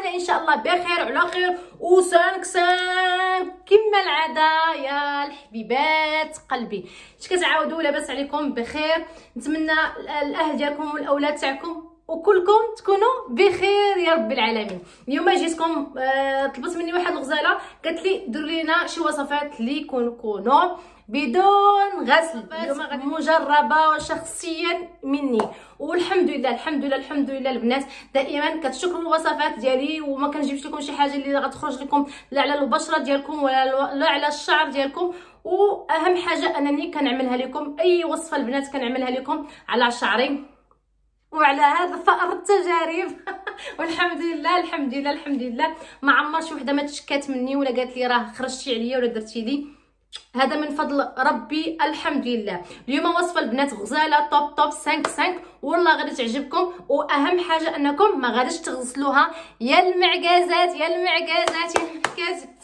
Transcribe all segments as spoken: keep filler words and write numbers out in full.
تلقاونا ان شاء الله بخير وعلى خير وسانك سان كما العاده يا الحبيبات قلبي. اش كتعاودوا لاباس عليكم بخير؟ نتمنى الاهل ديالكم والاولاد تاعكم وكلكم تكونوا بخير يا رب العالمين. اليوم جيتكم آه طلبت مني واحد الغزاله قالت لي ديروا لينا شي وصفات اللي يكونوا بدون غسل. اليوم غادي مجربه شخصيا مني والحمد لله الحمد لله الحمد لله. البنات دائما كتشكروا الوصفات ديالي وما كنجيبش لكم شي حاجه اللي غتخرج لكم لا على البشره ديالكم ولا لا على الشعر ديالكم. واهم حاجه انني كنعملها لكم اي وصفه البنات كنعملها لكم على شعري وعلى هذا فأر التجارب والحمد لله الحمد لله الحمد لله. ما عمر شي وحده ما تشكات مني ولا قالت لي راه خرجتي عليا ولا درتي لي، هذا من فضل ربي الحمد لله. اليوم وصفه البنات غزاله توب توب خمسة خمسة والله غادي تعجبكم. واهم حاجه انكم ما غاديش تغسلوها يا المعكازات يا المعكازات يا المعكازات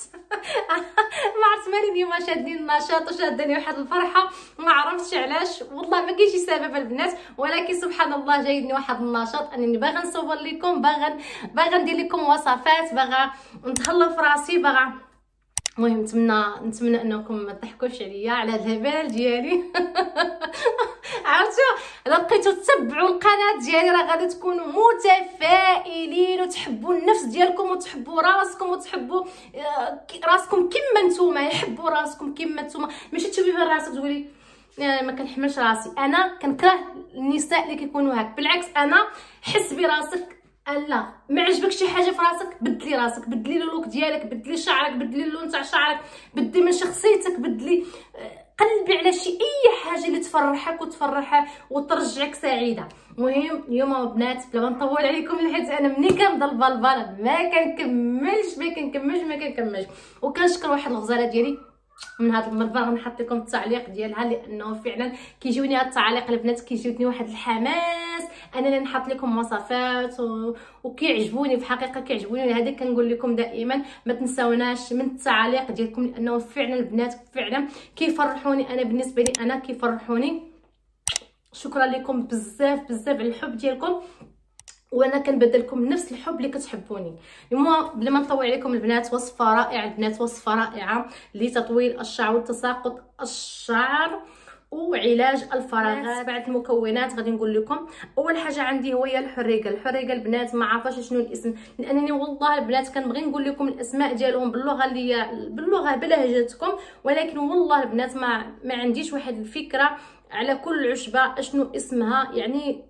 ما عرفت مالي اليوم شادني النشاط وشادني واحد الفرحه ما عرفتش علاش والله ما كاينش سبب البنات، ولكن سبحان الله جايدني واحد النشاط انني باغا نصور لكم باغا باغا ندير لكم وصفات باغا نتهلا في راسي باغا. المهم نتمنى نتمنى انكم ما تضحكوش عليا على الهبال ديالي عرفتوا الا بقيتوا تتبعوا القناه ديالي راه غادي تكونوا متفائلين وتحبوا النفس ديالكم وتحبوا راسكم وتحبوا راسكم كما نتوما. يحبوا راسكم كما نتوما، ماشي تشوفي في راسك تقولي ما كنحملش راسي. انا كنكره النساء اللي كيكونوا هكا، بالعكس انا حس براسك. لا ما عجبك شي حاجه في راسك بدلي راسك، بدلي اللوك ديالك، بدلي شعرك، بدلي اللون تاع شعرك، بدلي من شخصيتك، بدلي قلبي على شي اي حاجه اللي تفرحك وتفرح وترجعك سعيده. المهم اليوم بنات بلا ما نطول عليكم حيت انا ملي كنبدا البلبله ما كنكملش ما كنكملش ما كنكملش. وكنشكر واحد الغزاله ديالي من هذا المنبر غنحط لكم التعليق ديالها لانه فعلا كيجيوني هاد التعاليق البنات كيجيوني واحد الحماس انني نحط لكم وصفات و... وكيعجبوني في الحقيقه كيعجبوني. هذا كنقول لكم دائما ما تنساوناش من التعاليق ديالكم لانه فعلا البنات فعلا كيفرحوني. انا بالنسبه لي انا كيفرحوني. شكرا لكم بزاف بزاف على الحب ديالكم وانا كنبدل لكم نفس الحب اللي كتحبوني. اليوم بلا ما نطول عليكم البنات وصفه رائعه البنات وصفه رائعه لتطويل الشعر وتساقط الشعر وعلاج الفراغات. بعد المكونات غادي نقول لكم. اول حاجه عندي هو الحريقه. الحريقه البنات ما عارفاش شنو الاسم لانني والله البنات كنبغي نقول لكم الاسماء ديالهم باللغه اللي باللغه بلهجتكم، ولكن والله البنات ما ما عنديش واحد الفكره على كل عشبه اشنو اسمها. يعني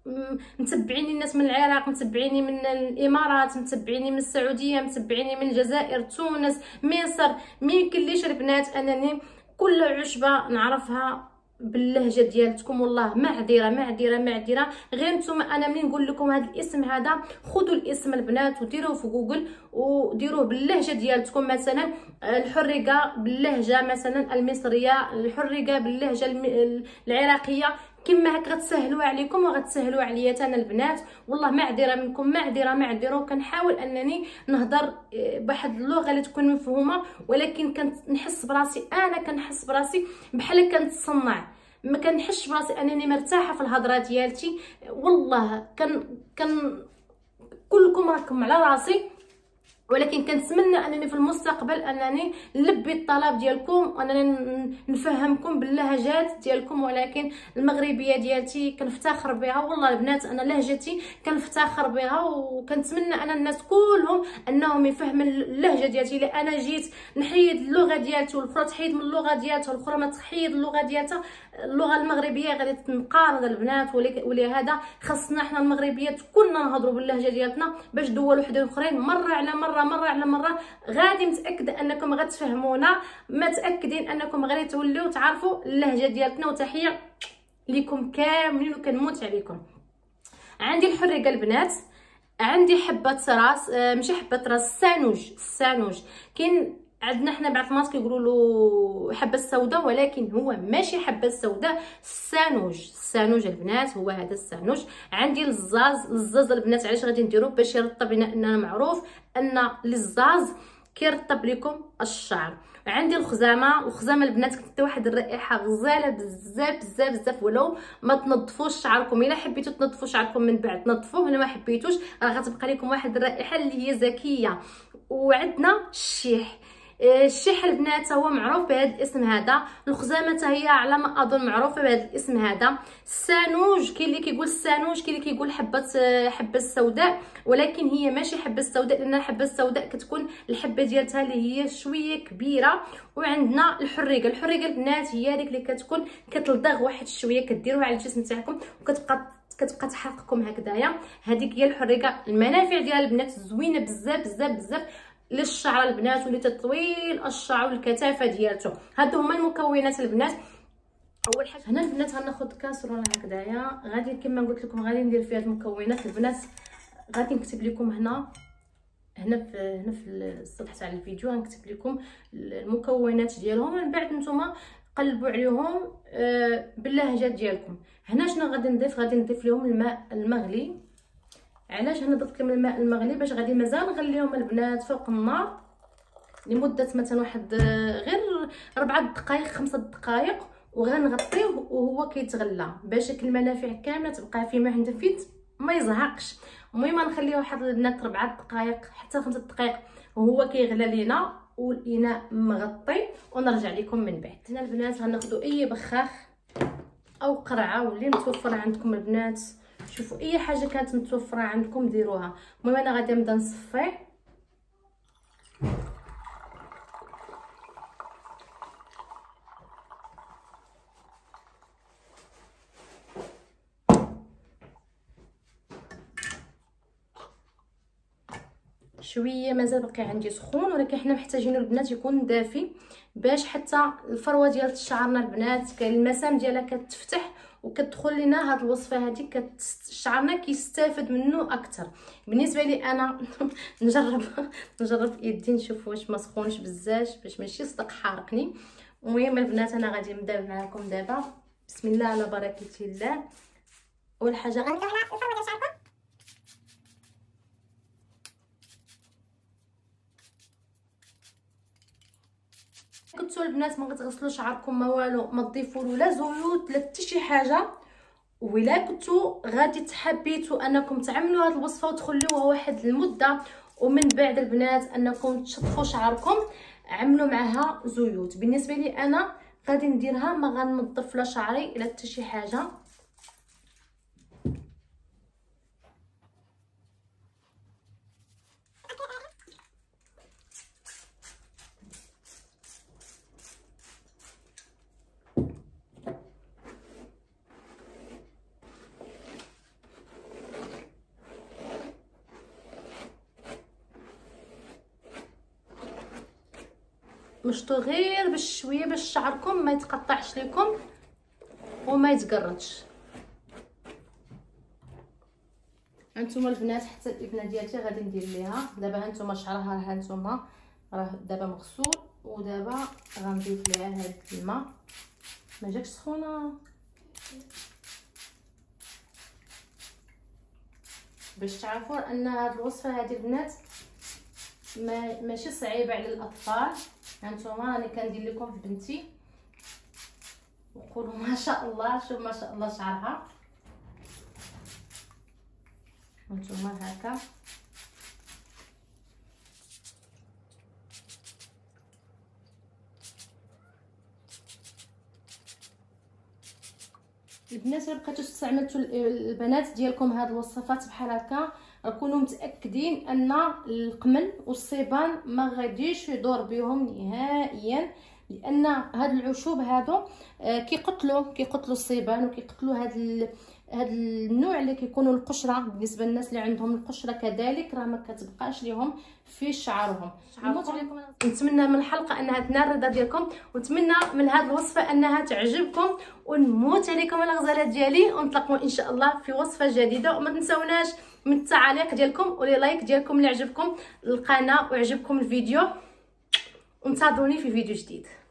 متبعيني الناس من العراق، متبعيني من الامارات، متبعيني من السعوديه، متبعيني من الجزائر، تونس، مصر. ما يمكنليش البنات انني كل عشبه نعرفها باللهجه ديالتكم. والله معذره معذره معذره. غير نتوما انا ملي نقول لكم هذا الاسم هذا خذوا الاسم البنات وديروه في جوجل وديروه باللهجه ديالتكم. مثلا الحريقه باللهجه مثلا المصريه، الحريقه باللهجه العراقيه، كما هكا غتسهلوا عليكم وغتسهلوا عليا انا البنات. والله معذره منكم معذره معذره. وكنحاول انني نهضر بواحد اللغه اللي تكون مفهومه، ولكن كنحس براسي انا كنحس براسي بحال كنتصنع، ما كنحسش براسي انني مرتاحه في الهضره ديالتي. والله كن كن كلكم راكم على راسي، ولكن كنتمنى انني في المستقبل انني نلبي الطلب ديالكم وانني نفهمكم باللهجات ديالكم. ولكن المغربيه ديالتي كنفتخر بها والله البنات. انا لهجتي كنفتخر بها وكنتمنى ان الناس كلهم انهم يفهموا اللهجه ديالتي. الا انا جيت نحيد اللغه ديالتي والاخرى تحيد من اللغه ديالتها والاخرى ما تحيد اللغه ديالتها، اللغه المغربيه غادي تنقرض البنات. ولهذا خاصنا حنا المغربيات كلنا نهضروا باللهجه ديالتنا باش دول وحدين اخرين مره على مره مره على مره غادي متاكده انكم غتفهمونا، متاكدين انكم غادي توليو تعرفوا اللهجه ديالتنا. وتحيه لكم كاملين وكنموت عليكم. عندي الحريقه البنات، عندي حبه راس آه ماشي حبه راس سانوج. السانوج كاين عندنا حنا بعض الناس كيقولوا له حبه السوداء، ولكن هو ماشي حبه السوداء، السانوج. السانوج البنات هو هذا السانوج. عندي الزاز. الزاز البنات علاش غادي نديرو باش يرطب لنا، اننا معروف ان الزاز كيرطب لكم الشعر. عندي الخزامه، الخزامه البنات كتعطي واحد الرائحه غزاله بزاف بزاف بزاف. ولو ما تنظفوش شعركم، الا حبيتوا تنظفوا شعركم من بعد تنظفوه، الا ما حبيتوش راه غتبقى لكم واحد الرائحه اللي هي زكيه. وعندنا الشيح، الشيح البنات هو معروف بهذا الاسم هذا، الخزامه حتى هي على ما اظن معروفه بهذا الاسم هذا. السانوج كاين اللي كيقول السانوج، كاين اللي كيقول حبه حبه السوداء، ولكن هي ماشي حبه السوداء، لان الحبه السوداء كتكون الحبه ديالتها اللي هي شويه كبيره. وعندنا الحريقه، الحريقه البنات هي ديك اللي كتكون كتلدغ واحد شويه، كديروها على الجسم تاعكم وكتبقى كتبقى تحرقكم هكذايا. هذيك هي الحريقه. المنافع ديالها البنات زوينه بزاف بزاف بزاف للشعر البنات ولتطويل الشعر والكثافه ديالته. هادو هما المكونات البنات. اول حاجه هنا البنات غناخذ كاسرونه هكذايا، غادي كما قلت لكم غادي ندير فيها المكونات البنات. غادي نكتب لكم هنا هنا في هنا في السطح تاع الفيديو غنكتب لكم المكونات ديالهم، من بعد نتوما قلبوا عليهم باللهجه ديالكم. هنا شنو غادي نضيف؟ غادي نضيف لهم الماء المغلي. علاش انا ضفت لهم الماء المغلي؟ باش غادي مازال نغليهم البنات فوق النار لمده مثلا واحد غير ربعة دقائق خمسة دقائق، وغنغطيه وهو كيتغلى باش ديك المنافع كامله تبقى فيه، ما نفيت ما يزهقش. المهم نخليه واحد البنات ربعة دقائق حتى خمسة دقائق وهو كيغلى لينا والاناء مغطي، ونرجع لكم من بعد. هنا البنات غناخذوا اي بخاخ او قرعه واللي متوفره عندكم البنات، شوفوا اي حاجه كانت متوفره عندكم ديروها. المهم انا غادي نبدا نصفيه. شويه مازال باقي عندي سخون، ولكن حنا محتاجين البنات يكون دافي باش حتى الفروه ديال شعرنا البنات كاين المسام ديالها كتفتح وكتدخل لنا هاد الوصفه هذه، كت شعرنا كيستافد منه اكثر. بالنسبه لي انا نجرب نجرب يدي نشوف واش ما سخونش بزاف باش ماشي صدق حارقني. المهم البنات انا غادي نبدا معكم دابا. بسم الله على بركه الله. اول حاجه غنديروا هنا الفروه ديال شعركم. كنتو البنات ما كتغسلوا شعركم ما والو، ما تضيفوا له لا زيوت لا حتى شي حاجه. ولا كنتو غادي تحبيتوا انكم تعملوا هذه الوصفه وتخليوها واحد المده، ومن بعد البنات انكم تشطفوا شعركم عملوا معها زيوت. بالنسبه لي انا غادي نديرها ما غنضيف لا شعري لا حتى شي حاجه. مشطو غير بشويه باش شعركم ما يتقطعش لكم وما يتقرطش. هانتوما البنات حتى الابنه ديالتي غادي ندير ليها دابا. هانتوما شعرها ها هانتوما راه دابا مغسول، ودابا غنضيف ليها هاد الماء. ما جاكش سخونه باش تعرفوا ان هاد الوصفه هذه البنات ما ماشي صعيبه على الاطفال. هانتوما راني كندير لكم في بنتي وقولوا ما شاء الله. شوف ما شاء الله شعرها هانتوما هكا. البنات اللي بقيتو استعملتوا البنات ديالكم هاد الوصفات بحال هكا كونوا متاكدين ان القمل والصيبان ما غاديش يدور بهم نهائيا، لان هاد العشوب هادو كيقتلوا كيقتلوا الصيبان وكيقتلوا هاد ال... هاد النوع اللي كيكونوا القشره. بالنسبه للناس اللي عندهم القشره كذلك راه ما كتبقاش ليهم في شعرهم. نتمنى من الحلقه انها تنال الرضا ديالكم، ونتمنى من هذه الوصفه انها تعجبكم، ونموت عليكم الغزالات ديالي، ونطلقوا ان شاء الله في وصفه جديده. وما تنساوناش من التعاليق ديالكم ولي لايك ديالكم اللي عجبكم القناه وعجبكم الفيديو، وانتظروني في فيديو جديد.